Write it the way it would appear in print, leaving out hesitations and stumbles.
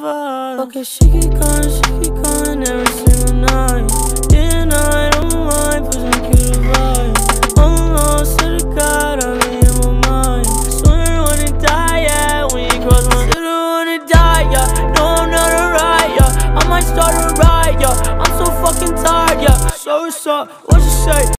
vibe. Okay, she keep calling every single night. Yeah, I don't mind, pushing cute vibe. I'm lost to the God, I'm in my mind. Swear I wanna die, yeah, when you cross my still wanna die, yeah. No, I'm not alright, yeah. I might start a riot, yeah. I'm so fucking tired, yeah. So what's up, what you say?